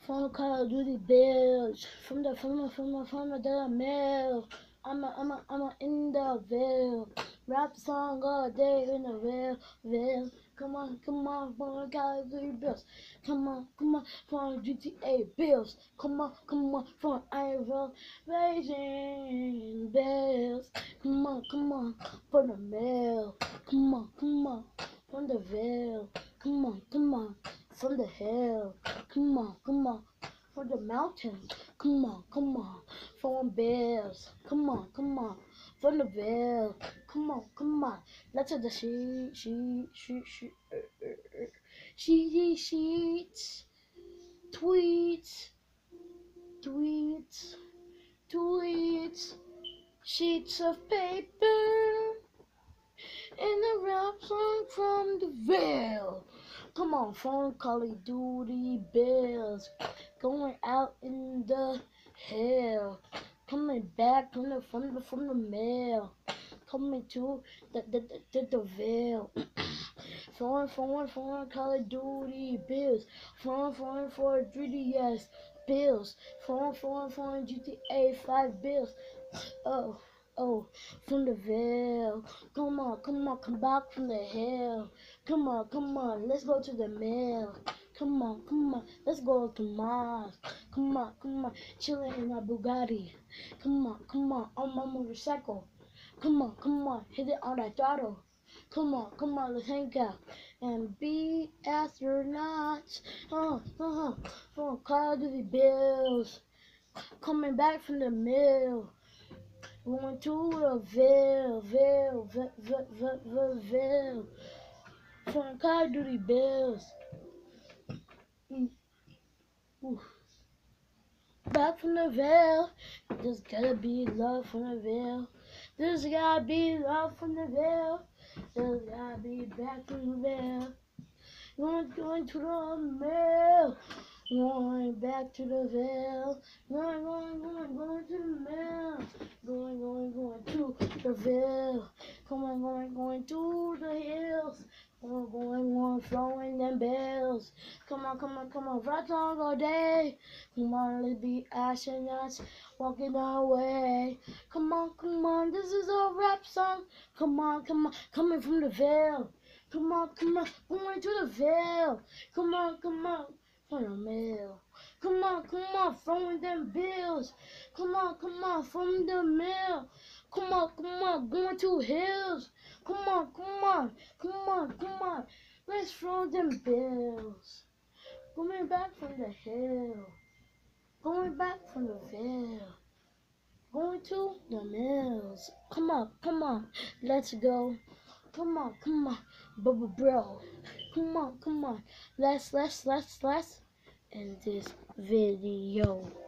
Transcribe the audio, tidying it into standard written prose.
From Call of Duty bills, from the mail. I'm in the veil. Rap the song all day in the veil. Come on, from Call of Duty bills. Come on, from GTA bills. Come on, from Iron Raising bills. Come on, from the mail. Come on, from the veil. Come on, from the hill. Come on, from the mountains. Come on, from bills. Come on, from the veil. Come on, let's the sheets, tweets, sheets of paper. In a rap song from the veil. Come on, from Call of Duty bills. Going out in the hell. Coming back from the mail. Coming to the veil. Foreign Call of Duty bills. Foreign for 3DS bills. Foreign GTA 5 bills. Oh, from the veil. Come on, come back from the hill. Come on, let's go to the mill. Come on, let's go to Mars. Come on, chilling in my Bugatti. Come on, on my motorcycle. Come on, hit it on that throttle. Come on, let's hang out and be astronauts. From Call of Duty bills. Coming back from the mill. Going to the veil. From Call of Duty bills. Back from the veil. There's gotta be love from the veil. There's gotta be love from the veil. There's gotta be back from the veil. Going to the mail. Going back to the veil. Going to the mail. Going to the veil. Going to the hills. Going, throwing them bells. Come on, rap song all day. Come on, let's be astronauts walking our way. Come on, this is a rap song. Come on, coming from the veil. Come on, going to the veil. Come on, from the mail. Come on, throwing them bills. Come on, from the mail. Come on, going to hills. Come on, let's throw them bills. Going back from the hill. Going back from the veil. Going to the mills. Come on, let's go. Come on, bro. Come on, let's end this video.